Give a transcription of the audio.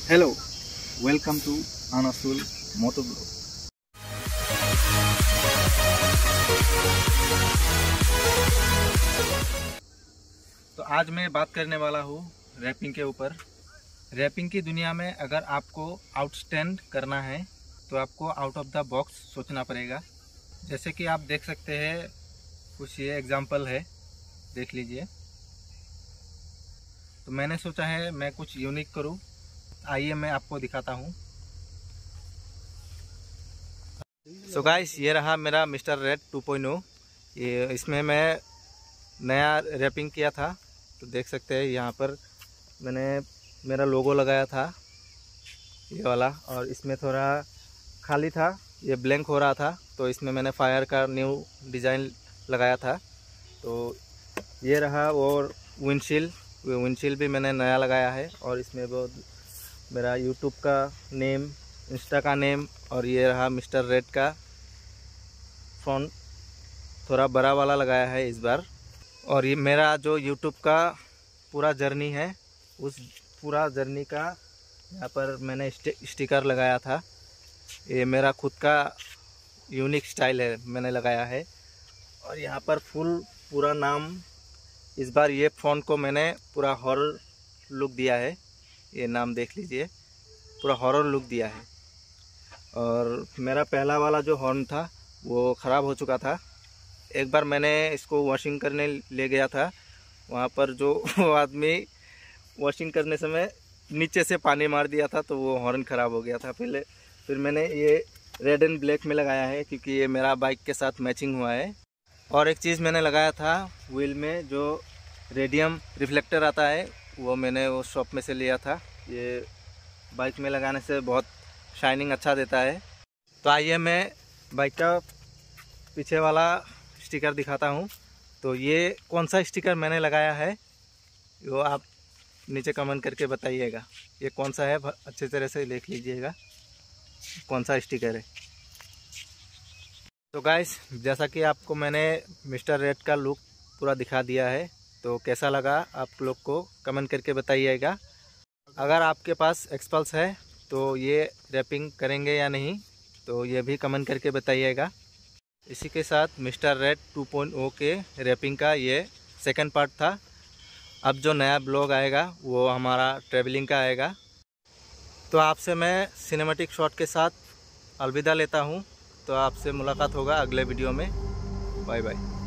Hello, welcome to Anasul Motovlog। तो आज मैं बात करने वाला हूँ रैपिंग के ऊपर। रैपिंग की दुनिया में अगर आपको आउटस्टैंड करना है तो आपको आउट ऑफ द बॉक्स सोचना पड़ेगा। जैसे कि आप देख सकते हैं, कुछ ये एग्जांपल है, देख लीजिए। तो मैंने सोचा है मैं कुछ यूनिक करूँ, आइए मैं आपको दिखाता हूँ। सो गाइस, ये रहा मेरा मिस्टर रेड 2.0। ये इसमें मैं नया रैपिंग किया था, तो देख सकते हैं यहाँ पर मैंने मेरा लोगो लगाया था, ये वाला। और इसमें थोड़ा खाली था, ये ब्लैंक हो रहा था, तो इसमें मैंने फायर का न्यू डिज़ाइन लगाया था। तो ये रहा। और विंडशील्ड भी मैंने नया लगाया है। और इसमें वो मेरा यूट्यूब का नेम, इंस्टा का नेम, और ये रहा मिस्टर रेड का फ़ॉन्ट, थोड़ा बड़ा वाला लगाया है इस बार। और ये मेरा जो यूट्यूब का पूरा जर्नी है, उस पूरा जर्नी का यहाँ पर मैंने स्टिकर लगाया था। ये मेरा खुद का यूनिक स्टाइल है, मैंने लगाया है। और यहाँ पर पूरा नाम, इस बार ये फ़ॉन्ट को मैंने पूरा हॉरर लुक दिया है। ये नाम देख लीजिए, पूरा हॉरर लुक दिया है। और मेरा पहला वाला जो हॉर्न था वो ख़राब हो चुका था। एक बार मैंने इसको वॉशिंग करने ले गया था, वहाँ पर जो आदमी वॉशिंग करने समय नीचे से पानी मार दिया था, तो वो हॉर्न ख़राब हो गया था। फिर मैंने ये रेड एंड ब्लैक में लगाया है, क्योंकि ये मेरा बाइक के साथ मैचिंग हुआ है। और एक चीज़ मैंने लगाया था व्हील में, जो रेडियम रिफ्लेक्टर आता है, वो मैंने वो शॉप में से लिया था। ये बाइक में लगाने से बहुत शाइनिंग अच्छा देता है। तो आइए मैं बाइक का पीछे वाला स्टिकर दिखाता हूँ। तो ये कौन सा स्टिकर मैंने लगाया है, वो आप नीचे कमेंट करके बताइएगा। ये कौन सा है, अच्छे तरह से देख लीजिएगा कौन सा स्टिकर है। तो गाइस, जैसा कि आपको मैंने मिस्टर रेड का लुक पूरा दिखा दिया है, तो कैसा लगा आप लोग को कमेंट करके बताइएगा। अगर आपके पास एक्सपल्स है तो ये रैपिंग करेंगे या नहीं, तो ये भी कमेंट करके बताइएगा। इसी के साथ मिस्टर रेड 2.0 के रैपिंग का ये सेकंड पार्ट था। अब जो नया ब्लॉग आएगा वो हमारा ट्रैवलिंग का आएगा। तो आपसे मैं सिनेमैटिक शॉट के साथ अलविदा लेता हूँ। तो आपसे मुलाकात होगा अगले वीडियो में। Bye bye.